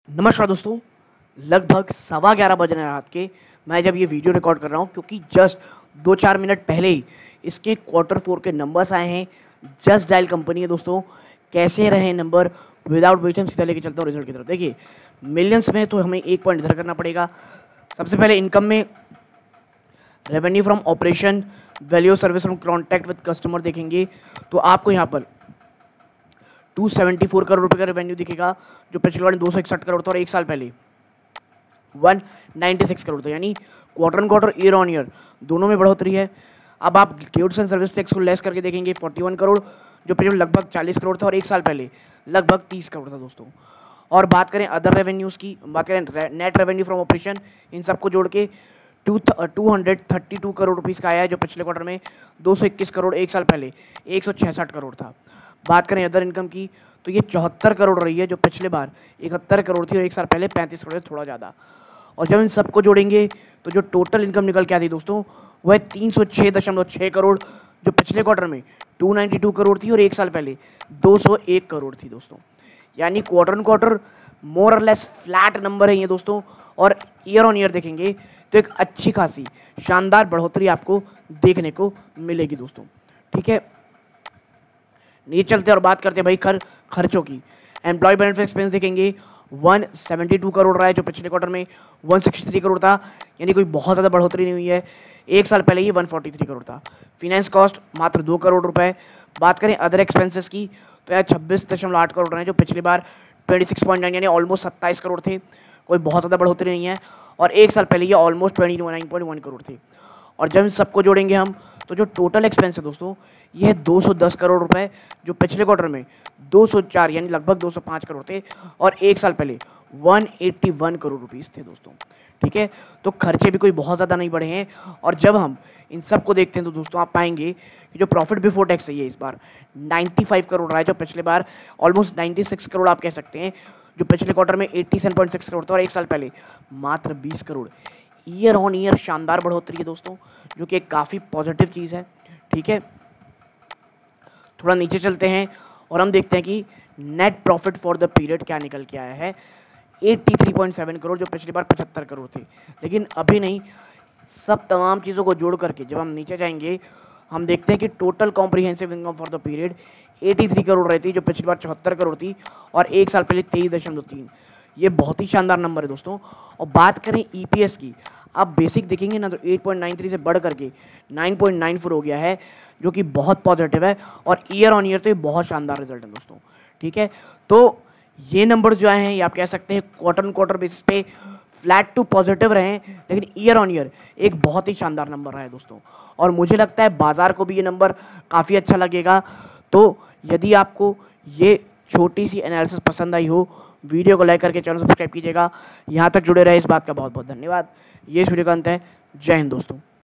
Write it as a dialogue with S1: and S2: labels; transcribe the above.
S1: नमस्कार दोस्तों, लगभग 11:15 बज रहे हैं रात के। मैं जब ये वीडियो रिकॉर्ड कर रहा हूँ क्योंकि जस्ट 2-4 मिनट पहले ही इसके Q4 के नंबर्स आए हैं। जस्ट डायल कंपनी है दोस्तों। कैसे रहे नंबर विदाउट वेट, हम सीधा लेके चलता हूँ रिजल्ट की तरफ। देखिए, मिलियंस में तो हमें एक पॉइंट इधर करना पड़ेगा। सबसे पहले इनकम में revenue from operation, value service from contact with customer देखेंगे तो आपको यहाँ पर 274 करोड़ रुपए का रेवेन्यू दिखेगा, जो पिछले बार 261 करोड़ था और एक साल पहले 196 करोड़ था। यानी quarter on quarter, year on year दोनों में बढ़ोतरी है। अब आप गुड्स एंड सर्विस टैक्स को लेस करके देखेंगे 41 करोड़, जो पिछले लगभग 40 करोड़ था और एक साल पहले लगभग 30 करोड़ था दोस्तों। और बात करें अदर रेवेन्यूज़ की, बात करें नेट रेवेन्यू फ्रॉम ऑपरेशन, इन सबको जोड़ के 232 करोड़ रुपीज़ का आया है, जो पिछले क्वार्टर में 221 करोड़, एक साल पहले 166 करोड़ था। बात करें अदर इनकम की तो ये 74 करोड़ रही है, जो पिछले बार 71 करोड़ थी और एक साल पहले 35 करोड़ से थोड़ा ज़्यादा। और जब इन सबको जोड़ेंगे तो जो टोटल इनकम निकल के आती दोस्तों वह 306.6 करोड़, जो पिछले क्वार्टर में 292 करोड़ थी और एक साल पहले 201 करोड़ थी दोस्तों। यानी क्वार्टर ऑन क्वार्टर मोर और लेस फ्लैट नंबर है ये दोस्तों। और ईयर ऑन ईयर देखेंगे तो एक अच्छी खासी शानदार बढ़ोतरी आपको देखने को मिलेगी दोस्तों। ठीक है, नीचे चलते और बात करते हैं भाई खर्चों की। एम्प्लॉय बेनिफिट एक्सपेंस देखेंगे 172 करोड़ रहा है, जो पिछले क्वार्टर में 163 करोड़ था। यानी कोई बहुत ज़्यादा बढ़ोतरी नहीं हुई है। एक साल पहले ये 143 करोड़ था। फिनेंस कॉस्ट मात्र 2 करोड़ रुपए। बात करें अदर एक्सपेंसेस की तो यार 26.8 करोड़ रहे हैं, जो पिछली बार 26.9 यानी ऑलमोस्ट 27 करोड़ थे। कोई बहुत ज़्यादा बढ़ोतरी नहीं है। और एक साल पहले ये ऑलमोस्ट 29.1 करोड़ थे। और जब इन सबको जोड़ेंगे हम तो जो टोटल एक्सपेंस है दोस्तों ये है 210 करोड़ रुपए, जो पिछले क्वार्टर में 204 यानी लगभग 205 करोड़ थे और एक साल पहले 181 करोड़ रुपीस थे दोस्तों। ठीक है, तो खर्चे भी कोई बहुत ज़्यादा नहीं बढ़े हैं। और जब हम इन सब को देखते हैं तो दोस्तों आप पाएंगे कि जो प्रॉफिट बिफोर टैक्स है ये इस बार 95 करोड़ रहा है, जो पिछले बार ऑलमोस्ट 96 करोड़ आप कह सकते हैं, जो पिछले क्वार्टर में 87.6 करोड़ था और एक साल पहले मात्र 20 करोड़। ईयर ऑन ईयर शानदार बढ़ोतरी है दोस्तों, जो कि एक काफ़ी पॉजिटिव चीज़ है। ठीक है, थोड़ा नीचे चलते हैं और हम देखते हैं कि net profit for the period क्या निकल के आया है। 83.7 करोड़, जो पिछली बार 75 करोड़ थे। लेकिन अभी नहीं, सब तमाम चीज़ों को जोड़ करके जब हम नीचे जाएंगे हम देखते हैं कि total comprehensive income for the period 83 crore रहती, जो पिछली बार 74 करोड़ थी और एक साल पहले 23.3। ये बहुत ही शानदार नंबर है दोस्तों। और बात करें ईपीएस की, आप बेसिक देखेंगे ना तो 8.93 से बढ़ करके 9.94 हो गया है, जो कि बहुत पॉजिटिव है। और ईयर ऑन ईयर तो ये बहुत शानदार रिजल्ट है दोस्तों। ठीक है, तो ये नंबर जो आए हैं ये आप कह सकते हैं क्वार्टर ऑन क्वार्टर बेसिस पे फ्लैट टू पॉजिटिव रहे हैं, लेकिन ईयर ऑन ईयर एक बहुत ही शानदार नंबर रहा है दोस्तों। और मुझे लगता है बाजार को भी ये नंबर काफ़ी अच्छा लगेगा। तो यदि आपको ये छोटी सी एनालिसिस पसंद आई हो, वीडियो को लाइक करके चैनल सब्सक्राइब कीजिएगा। यहाँ तक जुड़े रहे इस बात का बहुत बहुत धन्यवाद। ये इस वीडियो का अंत है। जय हिंद दोस्तों।